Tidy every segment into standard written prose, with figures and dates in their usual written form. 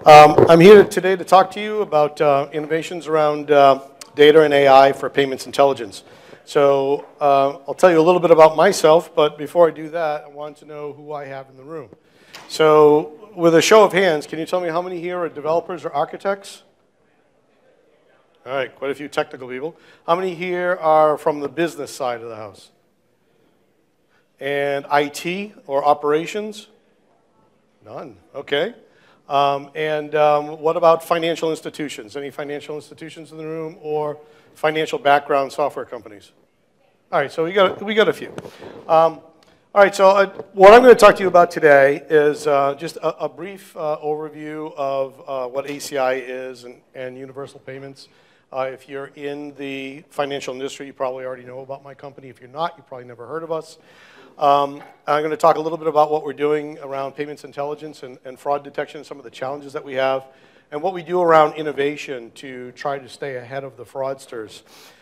I'm here today to talk to you about innovations around data and AI for payments intelligence. So I'll tell you a little bit about myself, but before I do that, I want to know who I have in the room. So with a show of hands, can you tell me how many here are developers or architects? All right, quite a few technical people. How many here are from the business side of the house? And IT or operations? None, okay. What about financial institutions? Any financial institutions in the room or financial background software companies? All right, so we got a few. All right, so what I'm going to talk to you about today is just a brief overview of what ACI is and universal payments. If you're in the financial industry, you probably already know about my company. If you're not, you probably never heard of us. I'm going to talk a little bit about what we're doing around payments intelligence and fraud detection, some of the challenges that we have, and what we do around innovation to try to stay ahead of the fraudsters.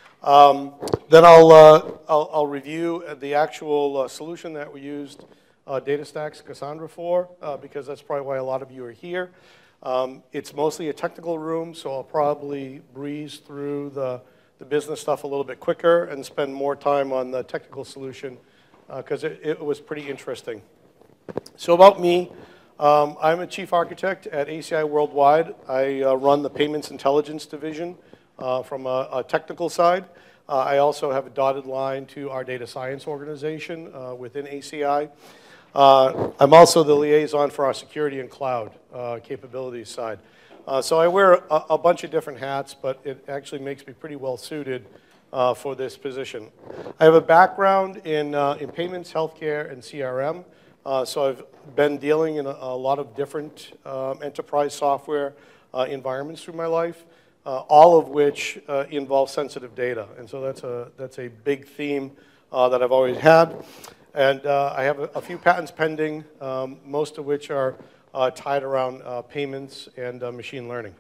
Then I'll review the actual solution that we used DataStax Cassandra for, because that's probably why a lot of you are here. It's mostly a technical room, so I'll probably breeze through the business stuff a little bit quicker and spend more time on the technical solution because it was pretty interesting. So about me, I'm a chief architect at ACI Worldwide. I run the payments intelligence division from a technical side. I also have a dotted line to our data science organization within ACI. I'm also the liaison for our security and cloud capabilities side. So I wear a bunch of different hats, but it actually makes me pretty well suited for this position. I have a background in payments, healthcare, and CRM. So I've been dealing in a lot of different enterprise software environments through my life, all of which involve sensitive data. And so that's a big theme that I've always had. And I have a few patents pending, most of which are tied around payments and machine learning.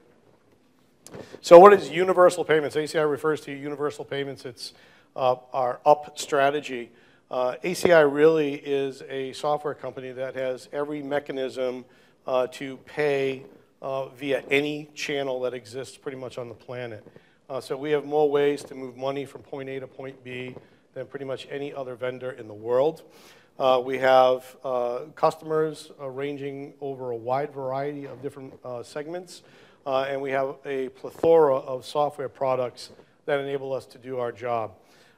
So what is universal payments? ACI refers to universal payments. It's our UP strategy. ACI really is a software company that has every mechanism to pay via any channel that exists pretty much on the planet. So we have more ways to move money from point A to point B than pretty much any other vendor in the world. We have customers ranging over a wide variety of different segments, and we have a plethora of software products that enable us to do our job.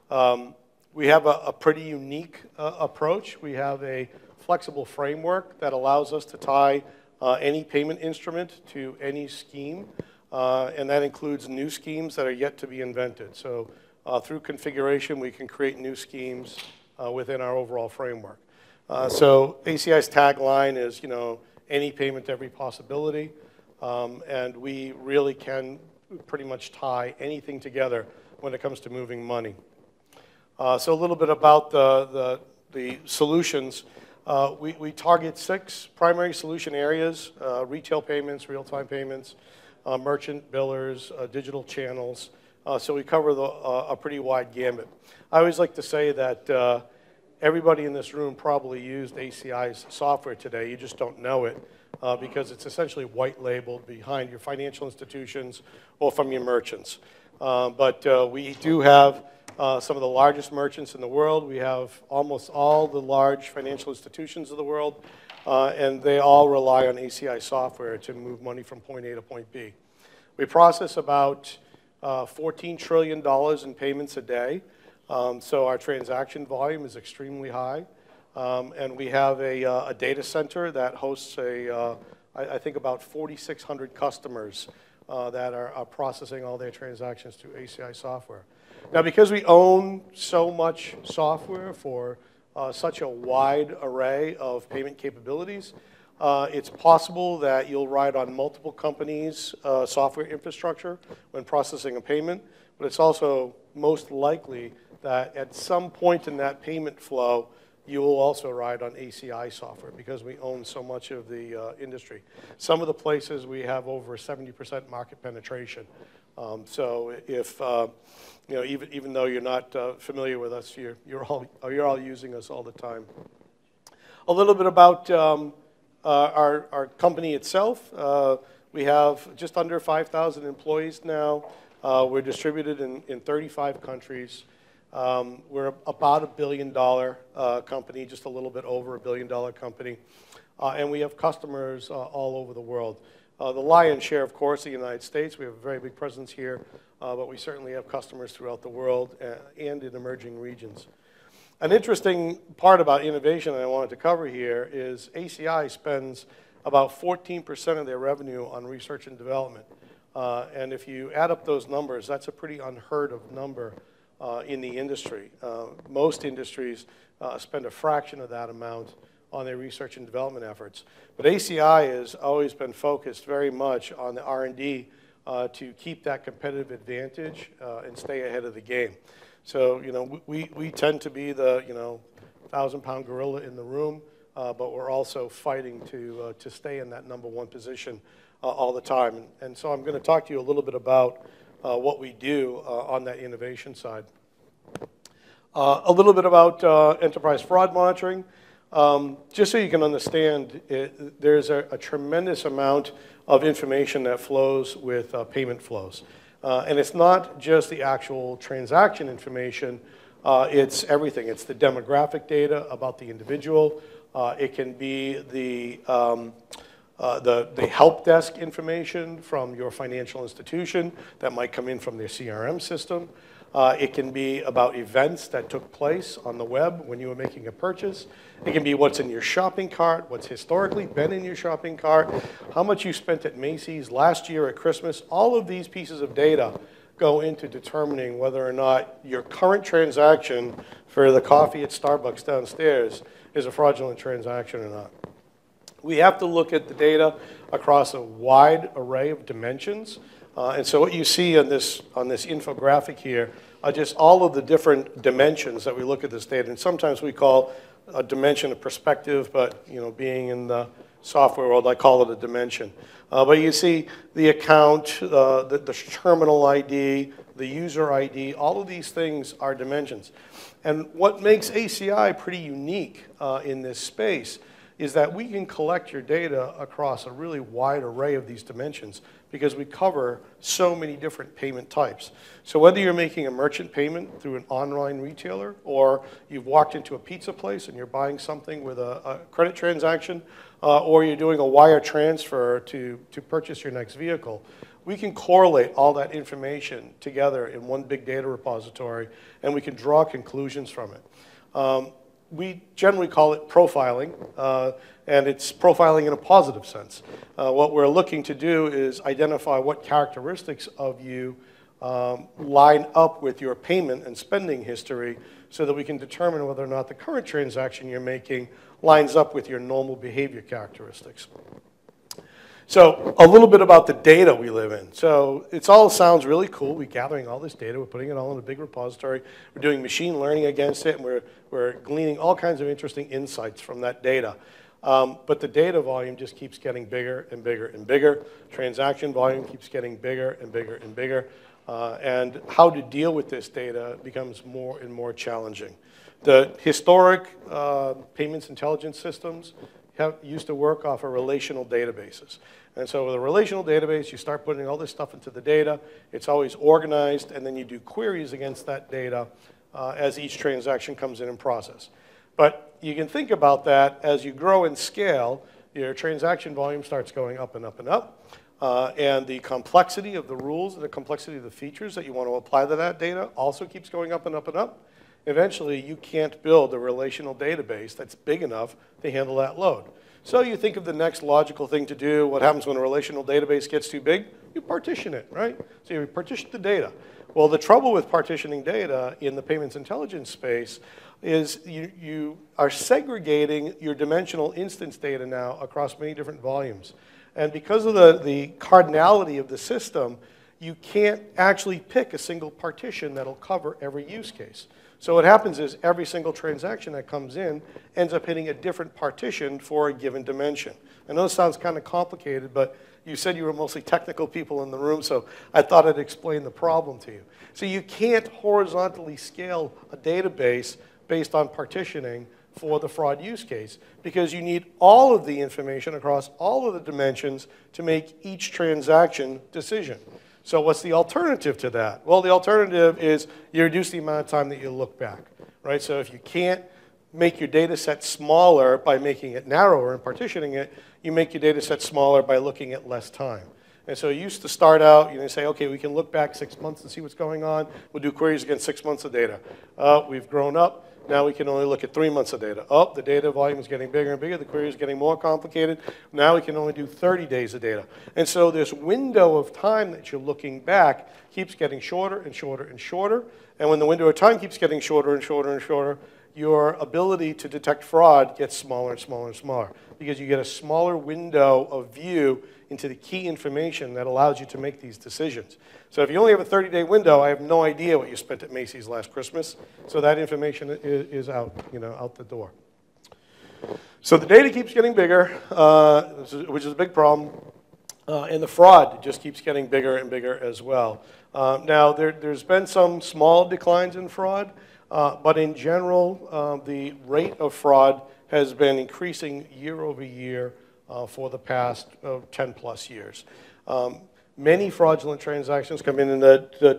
We have a pretty unique approach. We have a flexible framework that allows us to tie any payment instrument to any scheme, and that includes new schemes that are yet to be invented. So through configuration, we can create new schemes within our overall framework. So ACI's tagline is, any payment, every possibility, and we really can pretty much tie anything together when it comes to moving money. So a little bit about the solutions. We target 6 primary solution areas: retail payments, real-time payments, merchant billers, digital channels. So we cover a pretty wide gambit. I always like to say that everybody in this room probably used ACI's software today. You just don't know it because it's essentially white labeled behind your financial institutions or from your merchants. But we do have some of the largest merchants in the world. We have almost all the large financial institutions of the world, and they all rely on ACI software to move money from point A to point B. We process about $14 trillion in payments a day, so our transaction volume is extremely high, and we have a data center that hosts I think about 4,600 customers that are processing all their transactions through ACI software. Now, because we own so much software for such a wide array of payment capabilities, it's possible that you'll ride on multiple companies' software infrastructure when processing a payment, but it's also most likely that at some point in that payment flow, you will also ride on ACI software because we own so much of the industry. Some of the places we have over 70% market penetration. So if even though you're not familiar with us, you're all using us all the time. A little bit about our company itself. We have just under 5,000 employees now. We're distributed in 35 countries. We're about $1 billion company, just a little bit over $1 billion company. And we have customers all over the world. The lion's share, of course, the United States. We have a very big presence here, but we certainly have customers throughout the world and in emerging regions. An interesting part about innovation that I wanted to cover here is ACI spends about 14% of their revenue on research and development. And if you add up those numbers, that's a pretty unheard of number in the industry. Most industries spend a fraction of that amount on their research and development efforts. But ACI has always been focused very much on the R&D to keep that competitive advantage and stay ahead of the game. So, we tend to be the, 1,000-pound gorilla in the room, but we're also fighting to stay in that #1 position all the time. And so I'm going to talk to you a little bit about what we do on that innovation side. A little bit about enterprise fraud monitoring. Just so you can understand, there's a tremendous amount of information that flows with payment flows. And it's not just the actual transaction information, it's everything. It's the demographic data about the individual. It can be the help desk information from your financial institution that might come in from their CRM system. It can be about events that took place on the web when you were making a purchase. It can be what's in your shopping cart, what's historically been in your shopping cart, how much you spent at Macy's last year at Christmas. All of these pieces of data go into determining whether or not your current transaction for the coffee at Starbucks downstairs is a fraudulent transaction or not. We have to look at the data across a wide array of dimensions. And so what you see on this infographic here are just all of the different dimensions that we look at this data. And sometimes we call a dimension a perspective, but being in the software world, I call it a dimension. But you see the account, the terminal ID, the user ID, all of these things are dimensions. And what makes ACI pretty unique in this space is that we can collect your data across a really wide array of these dimensions because we cover so many different payment types. So whether you're making a merchant payment through an online retailer or you've walked into a pizza place and you're buying something with a credit transaction or you're doing a wire transfer to purchase your next vehicle, we can correlate all that information together in one big data repository and we can draw conclusions from it. We generally call it profiling, and it's profiling in a positive sense. What we're looking to do is identify what characteristics of you line up with your payment and spending history so that we can determine whether or not the current transaction you're making lines up with your normal behavior characteristics. So a little bit about the data we live in. So it all sounds really cool. We're gathering all this data. We're putting it all in a big repository. We're doing machine learning against it, and we're gleaning all kinds of interesting insights from that data. But the data volume just keeps getting bigger and bigger and bigger. Transaction volume keeps getting bigger and bigger and bigger. And how to deal with this data becomes more and more challenging. The historic payments intelligence systems used to work off of relational databases. And so with a relational database, you start putting all this stuff into the data. It's always organized, and then you do queries against that data as each transaction comes in and processed. But you can think about that as you grow in scale, your transaction volume starts going up and up and up. And the complexity of the rules and the complexity of the features that you want to apply to that data also keeps going up and up and up. Eventually, you can't build a relational database that's big enough to handle that load. So you think of the next logical thing to do. What happens when a relational database gets too big? You partition it, right? So you partition the data. Well, the trouble with partitioning data in the payments intelligence space is you are segregating your dimensional instance data now across many different volumes. And because of the cardinality of the system, you can't actually pick a single partition that'll cover every use case. So what happens is every single transaction that comes in ends up hitting a different partition for a given dimension. I know this sounds kind of complicated, but you said you were mostly technical people in the room, so I thought I'd explain the problem to you. So you can't horizontally scale a database based on partitioning for the fraud use case, because you need all of the information across all of the dimensions to make each transaction decision. So what's the alternative to that? Well, the alternative is you reduce the amount of time that you look back, right? So if you can't make your data set smaller by making it narrower and partitioning it, you make your data set smaller by looking at less time. And so you used to start out, you know, say, okay, we can look back 6 months and see what's going on. We'll do queries against 6 months of data. We've grown up. Now we can only look at 3 months of data. Oh, the data volume is getting bigger and bigger. The query is getting more complicated. Now we can only do 30 days of data. And so this window of time that you're looking back keeps getting shorter and shorter and shorter. And when the window of time keeps getting shorter and shorter and shorter, your ability to detect fraud gets smaller and smaller and smaller, because you get a smaller window of view into the key information that allows you to make these decisions. So if you only have a 30-day window, I have no idea what you spent at Macy's last Christmas. So that information is out, you know, out the door. So the data keeps getting bigger, which is a big problem. And the fraud just keeps getting bigger and bigger as well. Now, there's been some small declines in fraud, but in general, the rate of fraud has been increasing year over year for the past 10-plus years. Many fraudulent transactions come in the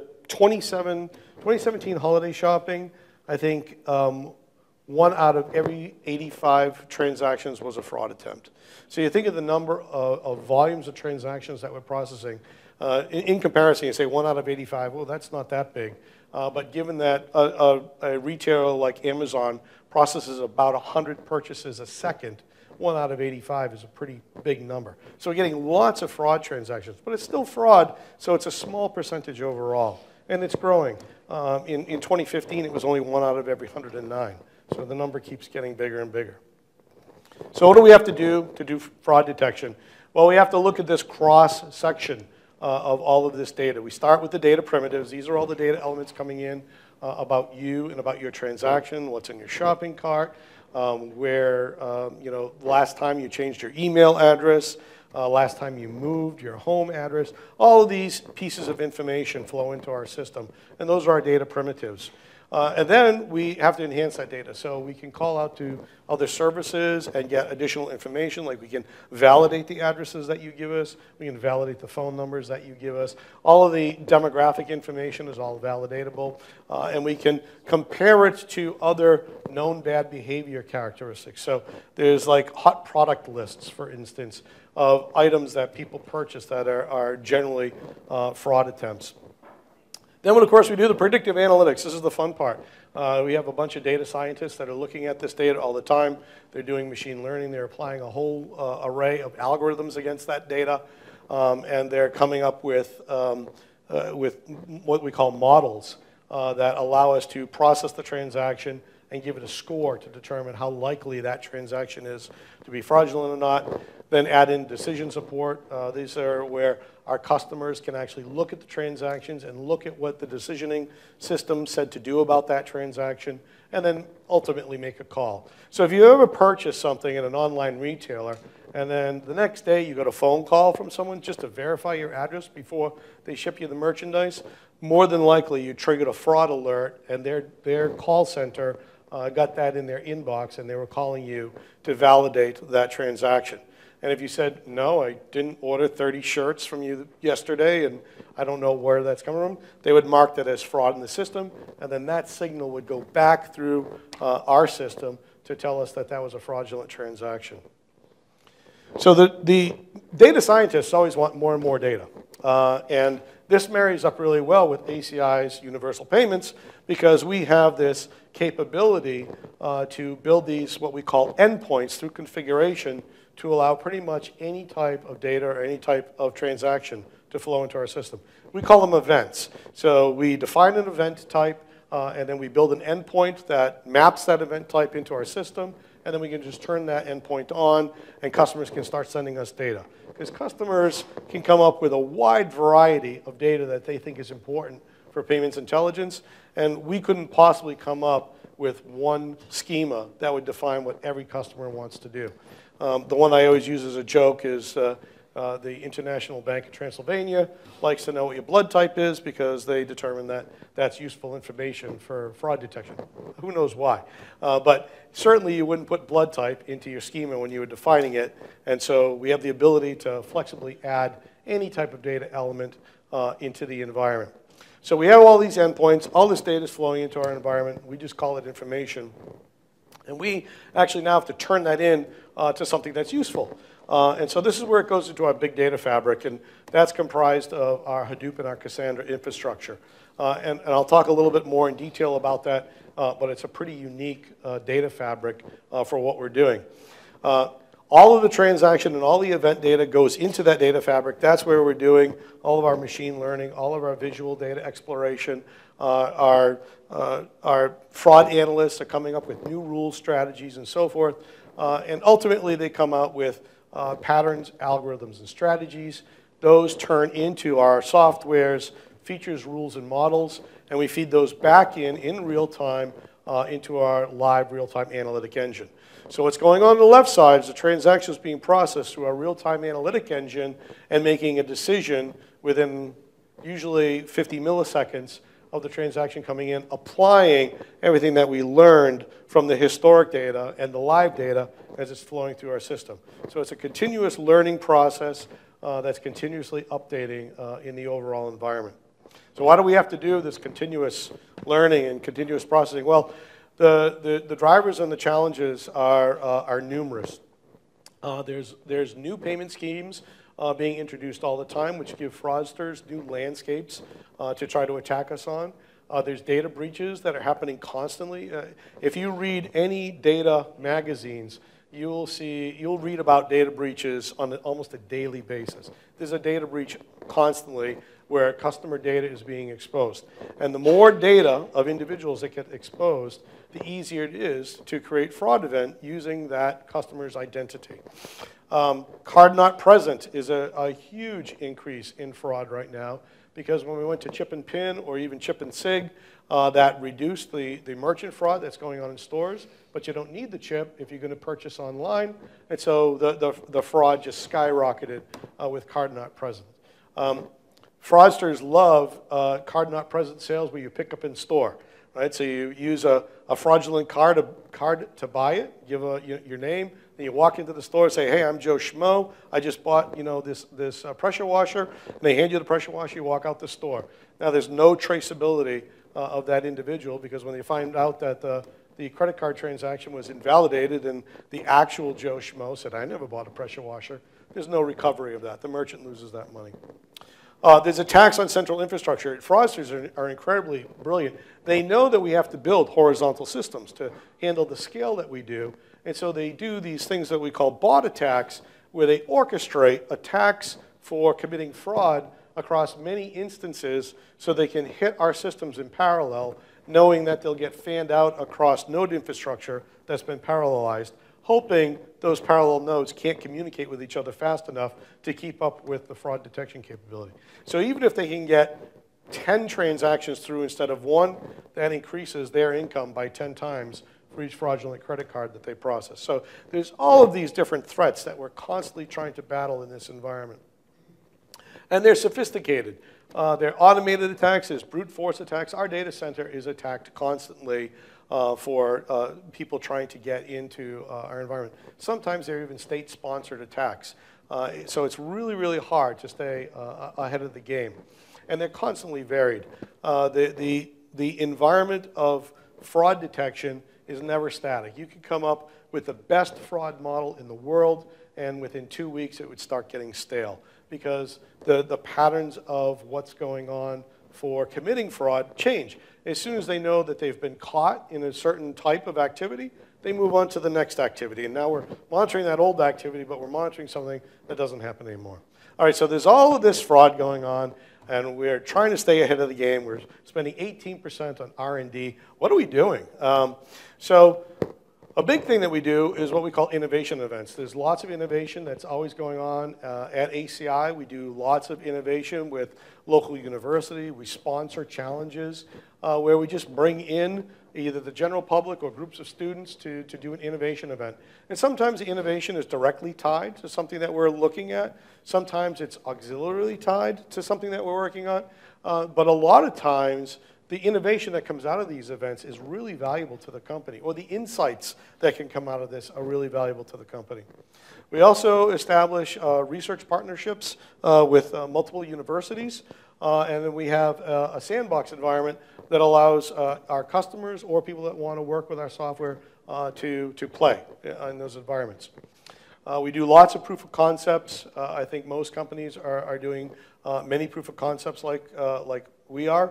2017 holiday shopping. I think 1 out of every 85 transactions was a fraud attempt. So you think of the number of volumes of transactions that we're processing. In comparison, you say 1 out of 85, well, that's not that big. But given that a retailer like Amazon processes about 100 purchases a second, 1 out of 85 is a pretty big number. So we're getting lots of fraud transactions, but it's still fraud, so it's a small percentage overall, and it's growing. In 2015, it was only 1 out of every 109, so the number keeps getting bigger and bigger. So what do we have to do fraud detection? Well, we have to look at this cross-section of all of this data. We start with the data primitives. These are all the data elements coming in about you and about your transaction, what's in your shopping cart, where, you know, last time you changed your email address, last time you moved, your home address. All of these pieces of information flow into our system, and those are our data primitives. And then we have to enhance that data. So we can call out to other services and get additional information, like we can validate the addresses that you give us, we can validate the phone numbers that you give us. All of the demographic information is all validatable, and we can compare it to other known bad behavior characteristics. So there's like hot product lists, for instance, of items that people purchase that are generally fraud attempts. Then, of course, we do the predictive analytics. This is the fun part. We have a bunch of data scientists that are looking at this data all the time. They're doing machine learning. They're applying a whole array of algorithms against that data. And they're coming up with what we call models that allow us to process the transaction and give it a score to determine how likely that transaction is to be fraudulent or not. Then add in decision support. These are where our customers can actually look at the transactions and look at what the decisioning system said to do about that transaction, and then ultimately make a call. So if you ever purchase something at an online retailer, and then the next day you got a phone call from someone just to verify your address before they ship you the merchandise, more than likely you triggered a fraud alert, and their call center got that in their inbox, and they were calling you to validate that transaction. And if you said, no, I didn't order 30 shirts from you yesterday, and I don't know where that's coming from, they would mark that as fraud in the system, and then that signal would go back through our system to tell us that that was a fraudulent transaction. So the data scientists always want more and more data. And this marries up really well with ACI's universal payments, because we have this capability to build these, what we call endpoints, through configuration to allow pretty much any type of data or any type of transaction to flow into our system. We call them events. So we define an event type, and then we build an endpoint that maps that event type into our system, and then we can just turn that endpoint on, and customers can start sending us data. Because customers can come up with a wide variety of data that they think is important for payments intelligence, and we couldn't possibly come up with one schema that would define what every customer wants to do. The one I always use as a joke is The International Bank of Transylvania likes to know what your blood type is because they determine that that's useful information for fraud detection. Who knows why? But certainly you wouldn't put blood type into your schema when you were defining it. And so we have the ability to flexibly add any type of data element into the environment. So we have all these endpoints. All this data is flowing into our environment. We just call it information. And we actually now have to turn that in to something that's useful. And so this is where it goes into our big data fabric, and that's comprised of our Hadoop and our Cassandra infrastructure. And I'll talk a little bit more in detail about that, but it's a pretty unique data fabric for what we're doing. All of the transaction and all the event data goes into that data fabric. That's where we're doing all of our machine learning, all of our visual data exploration. Our fraud analysts are coming up with new rules, strategies, and so forth. And ultimately, they come out with patterns, algorithms, and strategies. Those turn into our software's features, rules, and models, and we feed those back in real time into our live real-time analytic engine. So what's going on the left side is the transactions being processed through our real-time analytic engine and making a decision within usually 50 milliseconds of the transaction coming in, applying everything that we learned from the historic data and the live data as it's flowing through our system. So it's a continuous learning process that's continuously updating in the overall environment. So why do we have to do this continuous learning and continuous processing? Well, the drivers and the challenges are numerous. There's new payment schemes being introduced all the time, which give fraudsters new landscapes to try to attack us on. There's data breaches that are happening constantly. If you read any data magazines, you'll read about data breaches on almost a daily basis. There's a data breach constantly where customer data is being exposed. And the more data of individuals that get exposed, the easier it is to create fraud event using that customer's identity. Card not present is a huge increase in fraud right now because when we went to chip and pin or even chip and sig, that reduced the merchant fraud that's going on in stores, but you don't need the chip if you're going to purchase online, and so the fraud just skyrocketed with card not present. Fraudsters love card not present sales where you pick up in store. Right? So you use a fraudulent card to buy it, give your name, then you walk into the store and say, hey, I'm Joe Schmo, I just bought this pressure washer, and they hand you the pressure washer, you walk out the store. Now there's no traceability of that individual because when they find out that the credit card transaction was invalidated and the actual Joe Schmo said, I never bought a pressure washer, there's no recovery of that. The merchant loses that money. There's attacks on central infrastructure. Fraudsters are incredibly brilliant. They know that we have to build horizontal systems to handle the scale that we do. And so they do these things that we call bot attacks, where they orchestrate attacks for committing fraud across many instances so they can hit our systems in parallel, knowing that they'll get fanned out across node infrastructure that's been parallelized, hoping those parallel nodes can't communicate with each other fast enough to keep up with the fraud detection capability. So even if they can get 10 transactions through instead of one, that increases their income by 10 times for each fraudulent credit card that they process. So there's all of these different threats that we're constantly trying to battle in this environment. And they're sophisticated. They're automated attacks, there's brute force attacks. Our data center is attacked constantly for people trying to get into our environment. Sometimes they're even state-sponsored attacks. So it's really, really hard to stay ahead of the game. And they're constantly varied. The environment of fraud detection is never static. You can come up with the best fraud model in the world, and within 2 weeks it would start getting stale because the patterns of what's going on for committing fraud change. As soon as they know that they've been caught in a certain type of activity, they move on to the next activity. And now we're monitoring that old activity, but we're monitoring something that doesn't happen anymore. All right, so there's all of this fraud going on, and we're trying to stay ahead of the game. We're spending 18% on R&D. What are we doing? So A big thing that we do is what we call innovation events. There's lots of innovation that's always going on. At ACI, we do lots of innovation with local university. We sponsor challenges where we just bring in either the general public or groups of students to do an innovation event. And sometimes the innovation is directly tied to something that we're looking at. Sometimes it's auxiliarily tied to something that we're working on. But a lot of times, the innovation that comes out of these events is really valuable to the company, or the insights that can come out of this are really valuable to the company. We also establish research partnerships with multiple universities, and then we have a sandbox environment that allows our customers or people that want to work with our software to play in those environments. We do lots of proof of concepts. I think most companies are doing many proof of concepts like we are.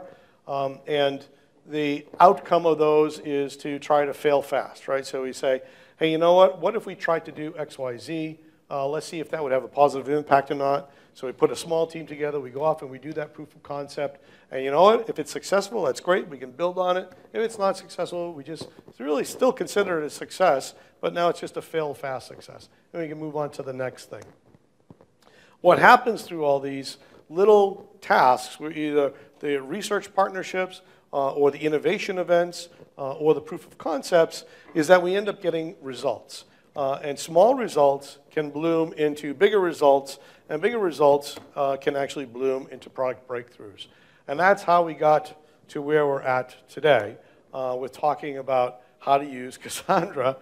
And the outcome of those is to try to fail fast, right? So we say, hey, you know what? What if we tried to do X, Y, Z? Let's see if that would have a positive impact or not. So we put a small team together. We go off and we do that proof of concept. And you know what? If it's successful, that's great. We can build on it. If it's not successful, we just really still consider it a success, but now it's just a fail fast success. And we can move on to the next thing. What happens through all these little tasks, were either the research partnerships or the innovation events or the proof of concepts, is that we end up getting results. And small results can bloom into bigger results, and bigger results can actually bloom into product breakthroughs. And that's how we got to where we're at today with talking about how to use Cassandra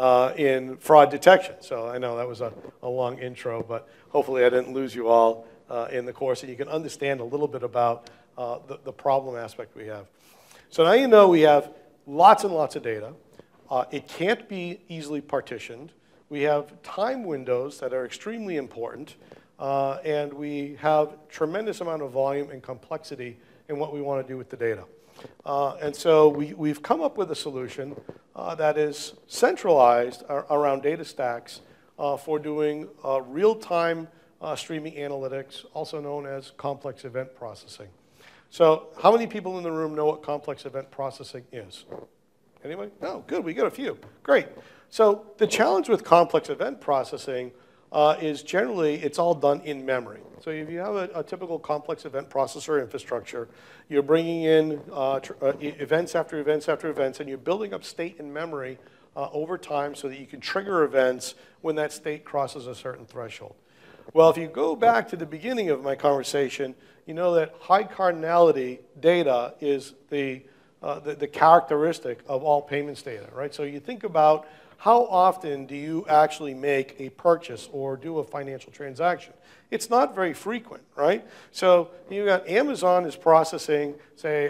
in fraud detection. So I know that was a long intro, but hopefully I didn't lose you all in the course, and you can understand a little bit about the problem aspect we have. So now you know we have lots and lots of data. It can't be easily partitioned. We have time windows that are extremely important, and we have tremendous amount of volume and complexity in what we want to do with the data. And so we've come up with a solution that is centralized around DataStax for doing real-time streaming analytics, also known as complex event processing. So how many people in the room know what complex event processing is? Anybody? No, good, we got a few. Great. So the challenge with complex event processing is generally it's all done in memory. So if you have a typical complex event processor infrastructure, you're bringing in events after events after events, and you're building up state in memory over time so that you can trigger events when that state crosses a certain threshold. Well, if you go back to the beginning of my conversation, you know that high cardinality data is the characteristic of all payments data, right? So you think about how often do you actually make a purchase or do a financial transaction? It's not very frequent, right? So you got Amazon is processing, say,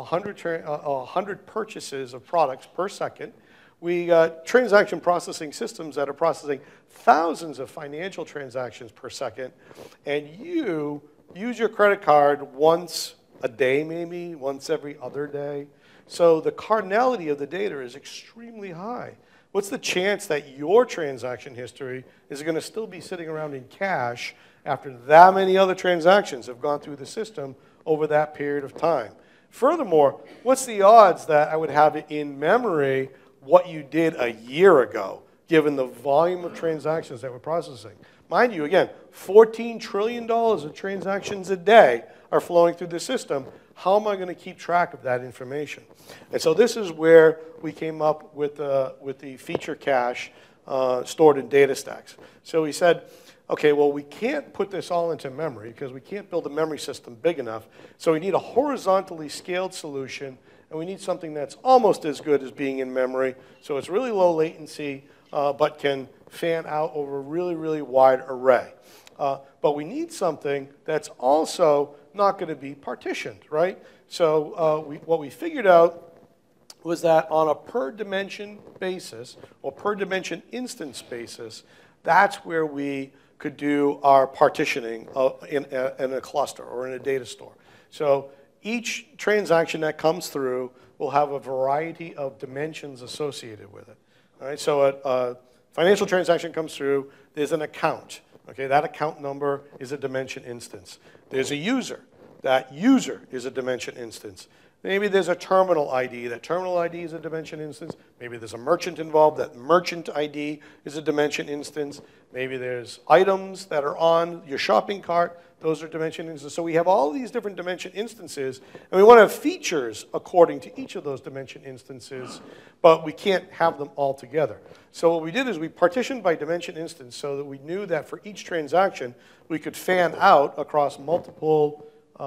100 purchases of products per second. We got transaction processing systems that are processing thousands of financial transactions per second, and you use your credit card once a day, maybe, once every other day. So the cardinality of the data is extremely high. What's the chance that your transaction history is going to still be sitting around in cache after that many other transactions have gone through the system over that period of time? Furthermore, what's the odds that I would have it in memory what you did a year ago, given the volume of transactions that we're processing? Mind you, again, $14 trillion of transactions a day are flowing through the system. How am I going to keep track of that information? And so this is where we came up with the feature cache stored in DataStax. So we said, okay, well, we can't put this all into memory because we can't build a memory system big enough. So we need a horizontally scaled solution, and we need something that's almost as good as being in memory. So it's really low latency, but can fan out over a really, really wide array. But we need something that's also not going to be partitioned, right? So what we figured out was that on a per dimension basis, or per dimension instance basis, that's where we could do our partitioning in a cluster or in a data store. So each transaction that comes through will have a variety of dimensions associated with it. All right, so a financial transaction comes through, there's an account. Okay, that account number is a dimension instance. There's a user. That user is a dimension instance. Maybe there's a terminal ID. That terminal ID is a dimension instance. Maybe there's a merchant involved. That merchant ID is a dimension instance. Maybe there's items that are on your shopping cart. Those are dimension instances. So we have all these different dimension instances, and we want to have features according to each of those dimension instances, but we can't have them all together. So what we did is we partitioned by dimension instance so that we knew that for each transaction, we could fan out across multiple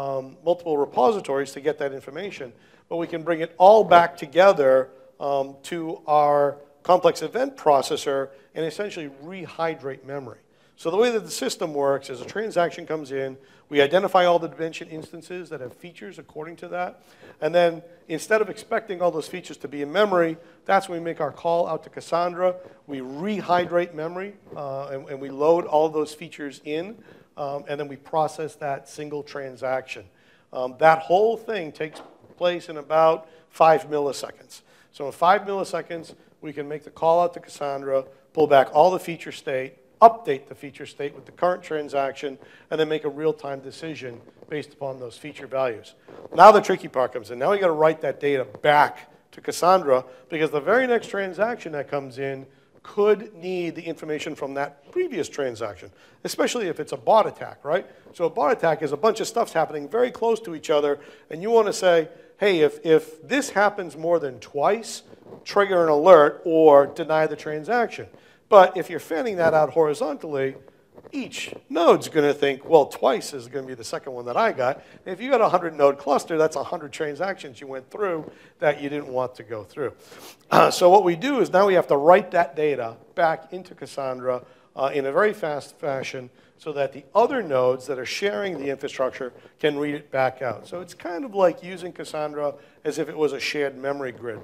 repositories to get that information, but we can bring it all back together to our complex event processor and essentially rehydrate memory. So the way that the system works is a transaction comes in, we identify all the dimension instances that have features according to that, and then instead of expecting all those features to be in memory, that's when we make our call out to Cassandra. We rehydrate memory, and we load all of those features in, and then we process that single transaction. That whole thing takes place in about 5 milliseconds. So in 5 milliseconds, we can make the call out to Cassandra, pull back all the feature state, update the feature state with the current transaction, and then make a real-time decision based upon those feature values. Now the tricky part comes in. Now we got to write that data back to Cassandra because the very next transaction that comes in could need the information from that previous transaction, especially if it's a bot attack, right? So a bot attack is a bunch of stuff's happening very close to each other, and you want to say, hey, if this happens more than twice, trigger an alert or deny the transaction. But if you're fanning that out horizontally, each node's going to think, well, twice is going to be the second one that I got. And if you got a 100-node cluster, that's 100 transactions you went through that you didn't want to go through. So what we do is now we have to write that data back into Cassandra in a very fast fashion so that the other nodes that are sharing the infrastructure can read it back out. So it's kind of like using Cassandra as if it was a shared memory grid.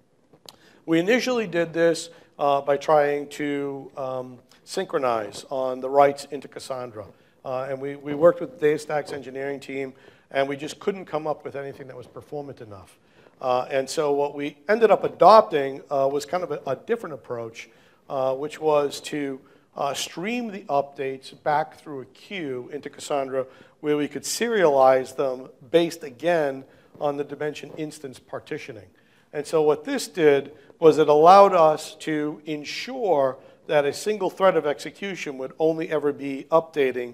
We initially did this by trying to synchronize on the writes into Cassandra. And we worked with the DataStax engineering team, and we just couldn't come up with anything that was performant enough. And so what we ended up adopting was kind of a different approach, which was to stream the updates back through a queue into Cassandra where we could serialize them based, again, on the dimension instance partitioning. And so what this did was it allowed us to ensure that a single thread of execution would only ever be updating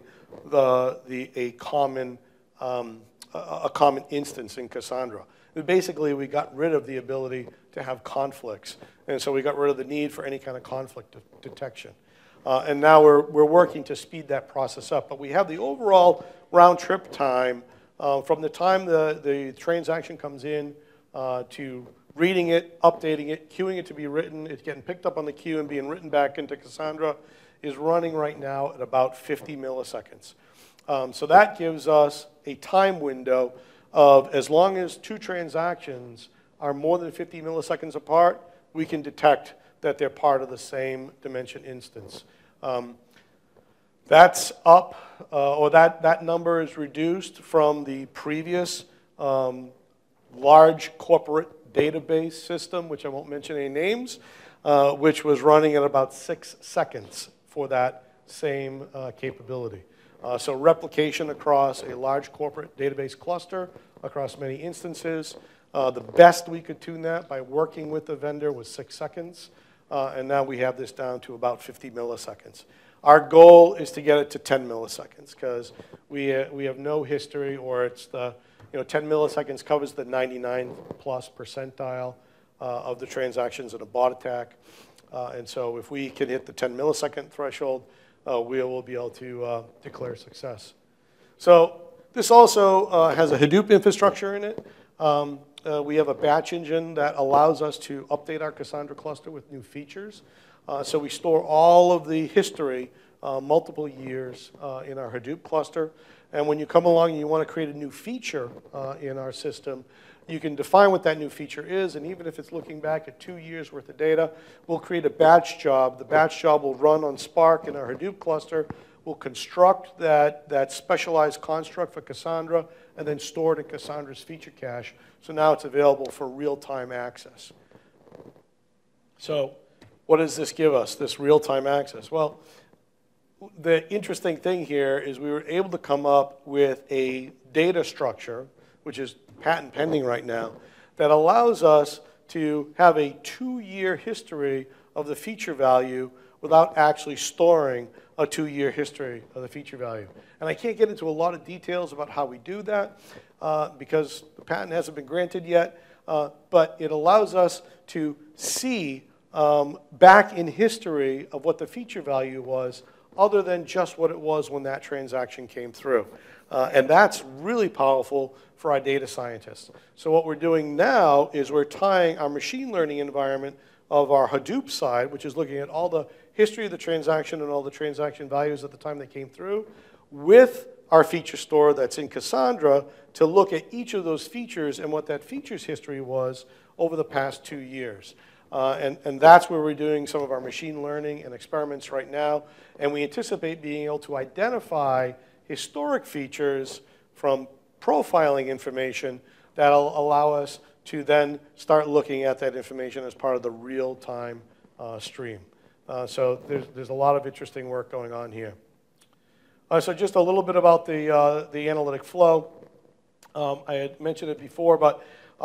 a common instance in Cassandra. Basically, we got rid of the ability to have conflicts, and so we got rid of the need for any kind of conflict detection. And now we're working to speed that process up. But we have the overall round trip time from the time the transaction comes in to reading it, updating it, queuing it to be written, it's getting picked up on the queue and being written back into Cassandra, is running right now at about 50 milliseconds. So that gives us a time window of as long as two transactions are more than 50 milliseconds apart, we can detect that they're part of the same dimension instance. That's up, or that number is reduced from the previous large corporate database system, which I won't mention any names, which was running at about 6 seconds for that same capability. So replication across a large corporate database cluster, across many instances. The best we could tune that by working with the vendor was 6 seconds, and now we have this down to about 50 milliseconds. Our goal is to get it to 10 milliseconds because we have no history, or it's 10 milliseconds covers the 99+ percentile of the transactions in a bot attack. And so if we can hit the 10 millisecond threshold, we will be able to declare success. So this also has a Hadoop infrastructure in it. We have a batch engine that allows us to update our Cassandra cluster with new features. So we store all of the history, multiple years, in our Hadoop cluster. And when you come along and you want to create a new feature in our system, you can define what that new feature is, and even if it's looking back at 2 years worth of data, we'll create a batch job. The batch job will run on Spark in our Hadoop cluster. We'll construct that specialized construct for Cassandra and then store it in Cassandra's feature cache. So now it's available for real-time access. So what does this give us, this real-time access? Well, the interesting thing here is we were able to come up with a data structure, which is patent pending right now, that allows us to have a 2-year history of the feature value without actually storing a 2-year history of the feature value. And I can't get into a lot of details about how we do that because the patent hasn't been granted yet, but it allows us to see back in history of what the feature value was other than just what it was when that transaction came through. And that's really powerful for our data scientists. So what we're doing now is we're tying our machine learning environment of our Hadoop side, which is looking at all the history of the transaction and all the transaction values at the time they came through, with our feature store that's in Cassandra to look at each of those features and what that feature's history was over the past 2 years. And that's where we're doing some of our machine learning and experiments right now. And we anticipate being able to identify historic features from profiling information that'll allow us to then start looking at that information as part of the real-time stream. So there's a lot of interesting work going on here. So just a little bit about the analytic flow. I had mentioned it before, but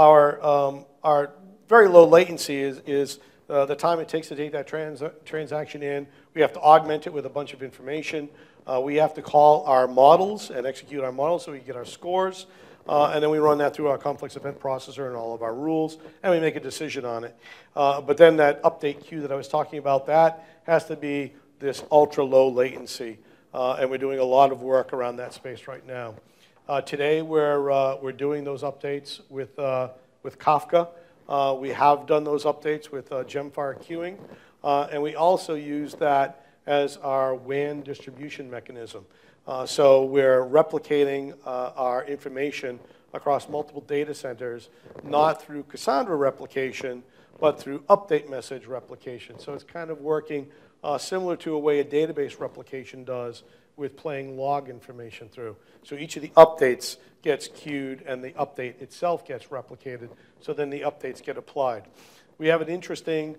our very low latency is the time it takes to take that transaction in. We have to augment it with a bunch of information. We have to call our models and execute our models so we get our scores. And then we run that through our complex event processor and all of our rules, and we make a decision on it. But then that update queue that I was talking about, that has to be this ultra low latency. And we're doing a lot of work around that space right now. Today we're doing those updates with Kafka. We have done those updates with Gemfire queuing. And we also use that as our WAN distribution mechanism. So we're replicating our information across multiple data centers, not through Cassandra replication, but through update message replication. So it's kind of working similar to a way a database replication does with playing log information through. So each of the updates gets queued and the update itself gets replicated, so then the updates get applied. We have an interesting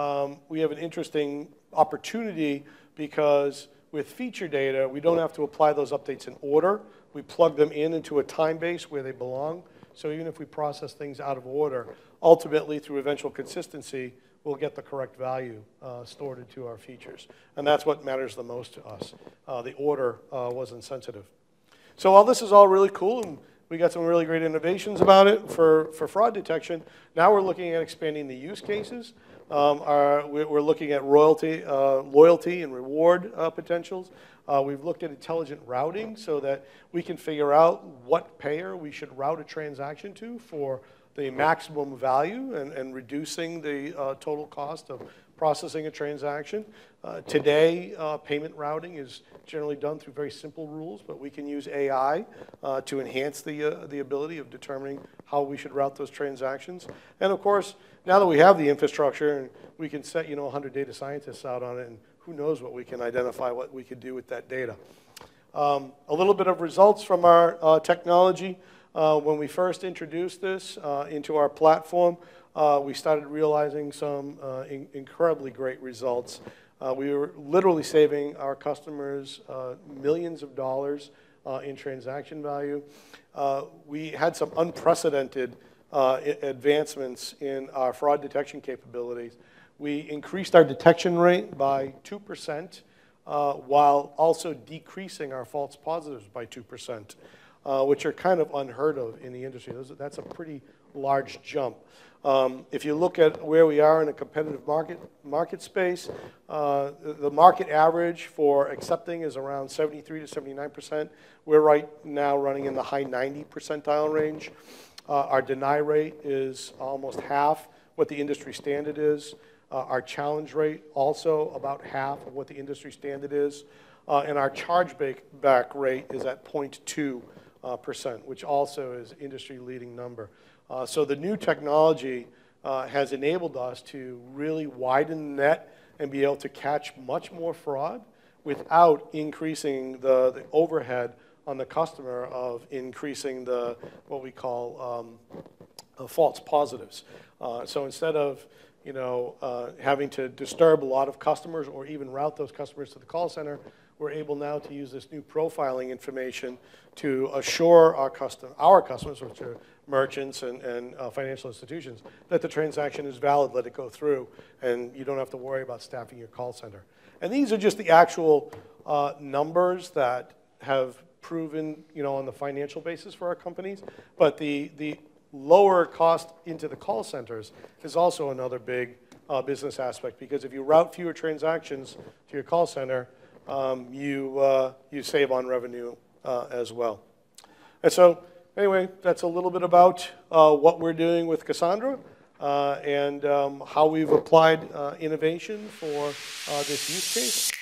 opportunity because with feature data, we don't have to apply those updates in order. We plug them into a time base where they belong. So even if we process things out of order, ultimately through eventual consistency, we'll get the correct value stored into our features. And that's what matters the most to us. The order wasn't sensitive. So while this is all really cool, and we got some really great innovations about it for fraud detection, now we're looking at expanding the use cases. We're looking at loyalty and reward potentials. We've looked at intelligent routing so that we can figure out what payer we should route a transaction to for the maximum value and reducing the total cost of processing a transaction. Today, payment routing is generally done through very simple rules, but we can use AI to enhance the ability of determining how we should route those transactions. And of course, now that we have the infrastructure and we can set 100 data scientists out on it, and who knows what we can identify, what we could do with that data. A little bit of results from our technology. When we first introduced this into our platform, we started realizing some incredibly great results. We were literally saving our customers millions of dollars in transaction value. We had some unprecedented advancements in our fraud detection capabilities. We increased our detection rate by 2%, while also decreasing our false positives by 2%, which are kind of unheard of in the industry. That's a pretty large jump. If you look at where we are in a competitive market space, the market average for accepting is around 73 to 79%. We're right now running in the high 90 percentile range. Our deny rate is almost half what the industry standard is. Our challenge rate also about half of what the industry standard is. And our chargeback rate is at 0.2%, which also is industry-leading number. So the new technology has enabled us to really widen the net and be able to catch much more fraud without increasing the overhead on the customer of increasing what we call false positives. So instead of having to disturb a lot of customers or even route those customers to the call center, we're able now to use this new profiling information to assure our customers, which are merchants and financial institutions, that the transaction is valid, let it go through, and you don't have to worry about staffing your call center. And these are just the actual numbers that have proven, on the financial basis for our companies. But the lower cost into the call centers is also another big business aspect, because if you route fewer transactions to your call center, you save on revenue as well. And so, anyway, that's a little bit about what we're doing with Cassandra and how we've applied innovation for this use case.